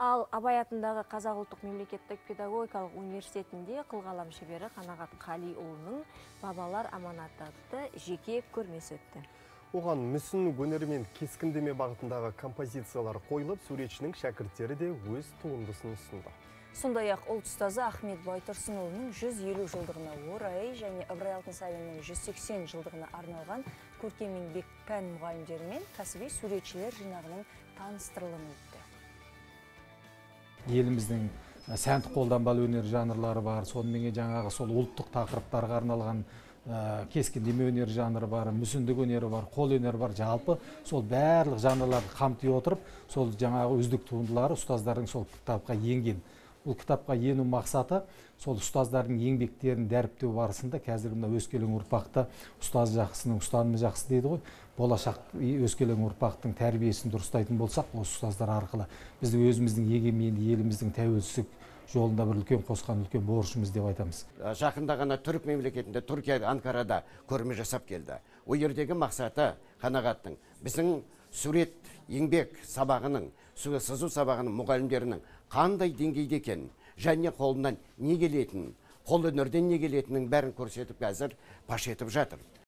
Ал Абай атындағы Қазақ ұлттық мемлекеттік педагогикалық университетінде қылғалам шебері Қанағат Қалиұлының «Бабалар аманаты» атты жеке көрмесі өтті. Оған мүсін өнері мен кескіндеме бағытындағы композициялар қойылып, суретшінің шәкірттері де өз туындысын ұсынды. Сондай-ақ ұлт ұстазы Ахмет Байтұрсынұлының 150 жылдығына орай және Ыбырай Алтынсариннің 180 жылдығына арналған көркем еңбек пән мұғалімдері мен кәсіби суретшілер жинағының таныстырылымы өтті. Еліміздің сәндік қолданбалы өнер жанрлары бар, сонымен жаңағы сол ұлттық тақырыптарға арналған кескіндеме өнер жанры бар, мүсіндік өнері бар, қол өнері бар, жалпы сол барлық жанрларды қамти отырып, сол жаңағы үздік туындылары ұстаздардың сол кітапқа енген. Бұл кітапқа ену мақсаты сол ұстаздардың еңбектерін дәріптеу барысында қазіргі мына өскелең ұрпақты ұстаз жақсының ұстанымы жақсы дейді ғой. Болашақ өскелең ұрпақтың тәрбиесін дұрыстайтын болсақ, осы ұстаздар арқылы бізді өзіміздің егеменді еліміздің тәуелсіздік жолында бір үлкен қосқан үлкен борышымыз деп айтамыз. Жақында ғана түрік мемлекетінде, Түркия Анкарада көрме жасап келді. Ол жердегі мақсаты Қанағаттың біздің сурет еңбек сабағының, сызу сабағының мұғалімдерінің қандай деңгейде екенін және қолынан не келетінін, қол өнерден не келетінін бәрін көрсетіп қазір паш етіп жатыр.